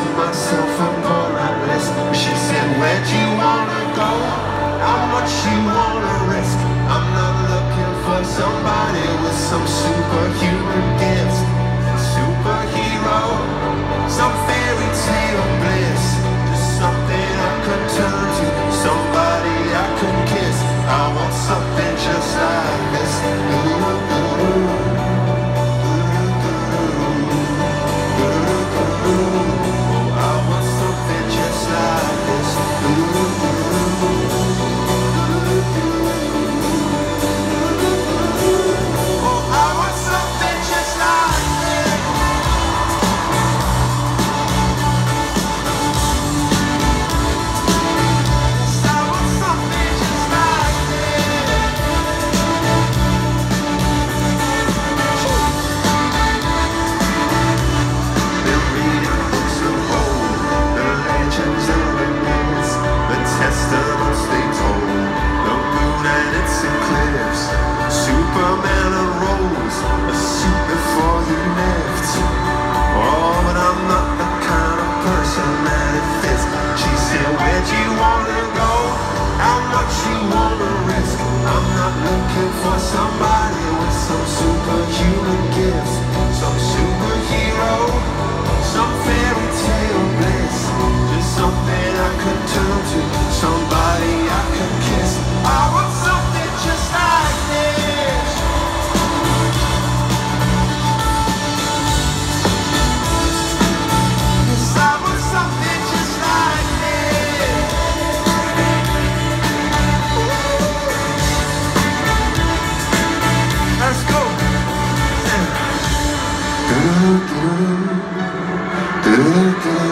myself upon that list. She said, where'd you wanna go? How much you wanna risk? I'm not looking for somebody with some superhuman gifts. Superhero, some fairy tale bliss. Just something I could turn to, somebody I could kiss. I want something just like this. Superman arose, a suit before he left. Oh, but I'm not the kind of person that it fits. She said, where'd you wanna go? How much you wanna risk? I'm not looking for somebody with some superhuman gifts. Some superhero, some fairy tale bliss. Just something I could turn to, somebody I could kiss. I want something just like this. Let's go.